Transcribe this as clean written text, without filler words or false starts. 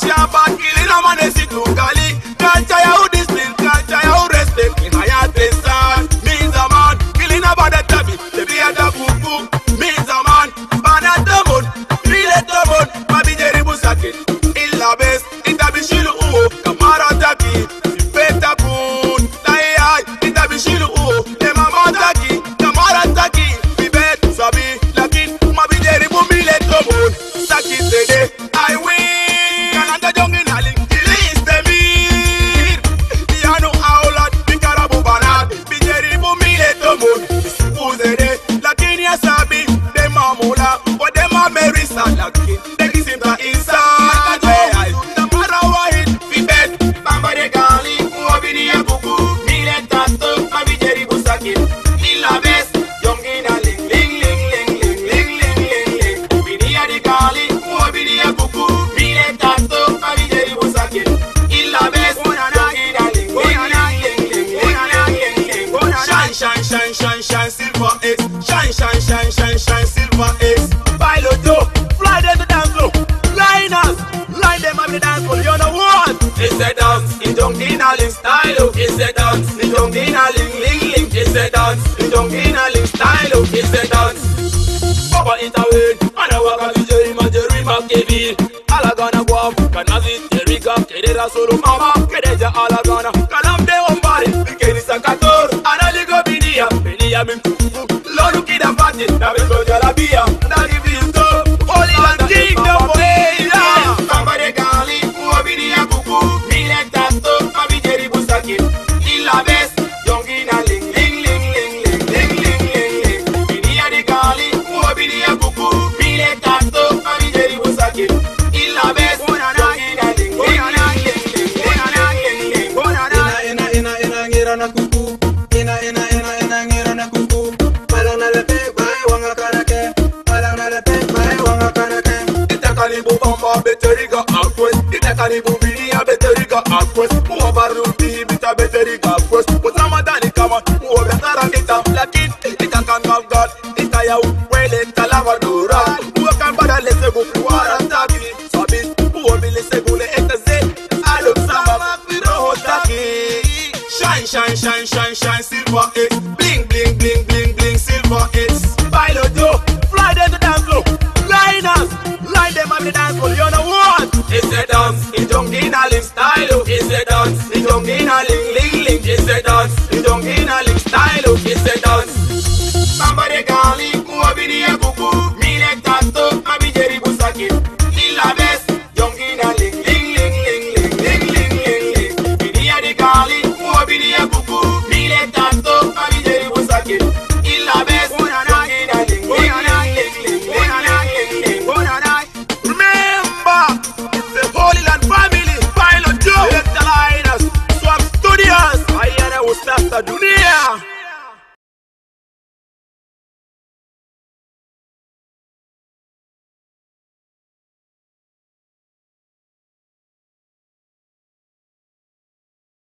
Shaban killing a man is it locally. Can't try out discipline, can't try out respect. In my heart is sad. Means a man killing a bad tabby. The be a da cuckoo. Means a man bad at the moon. Relate the moon. Babi Jerry Busakin. Illa best. Ita bishilu uo. Kamara taki. Beta poon. Dai. Ita bishilu uo. Le mama taki. Kamara taki. Bibet. Sabi. Lakin. Mabi Jerry Bumile the moon. Saki sede. I win. Kananda jongi nali. Release the me. Diano aulat. Bikarabu banat. Bijeri Bumile the moon. Uzede. Lakin ya sabi. Dema mula. But dema merisa lakin. Deki simba inside. Tamara wahid. Bibet. Bamba de gali. Uobini ya buku. Mile tato. Mabi Jerry Busakin. Illa best. Jongi nali. Ling ling ling ling ling ling ling ling. Ubini ya de gali. Uobini ya buku. Mile tato. Mabi Jerry Busakin. Illa best. Jongi nali. Ling ling ling ling ling ling ling. Shine shine shine shine shine silver X. Shine shine shine shine shine silver X. Pilot yo, fly them to dance floor. Line us, line them on the dance floor. You know what? It's a dance in Jonginaling style. It's a dance in Jonginaling ling ling. It's a dance in Jonginaling style. It's a dance. Papa intervene, and I walk a Jerry Makevi. Alagana guam, Kanazi, Erika, Kedera Solo Mama, Kedeja Alagana, Kalamde Ombari, Kedi Sakator, Analigo Bidia, Bidia Mimpu, Lonu Kida Pati, Navigo Jalabia, Nagi Visto, Holy and King of Boya, Bamba de Gali, Uobidia Kuku, Mile Tato, Mabi Jerry Busakin, Illa Best, Jongina Ling Ling Ling Ling Ling Ling Ling Ling Ling, Bidia de Gali, Uobidia Kuku, Mile Tato, Mabi Jerry Busakin, Illa Best, Jongina Ling Ling Ling Ling Ling Ling Ling Ing ngira na kuku, ina ngira na kuku, palang na lepek bay wanga kanake, palang na lepek bay wanga kanake. Ita kanibu bamba beteriga akwes, ita kanibu bilia beteriga akwes, muwa baruti bita beteriga akwes, mutramadani kama muwa betara kita, lakin ita kan God, ita ya wele talava dura, muwa kan bada lese bufuwa.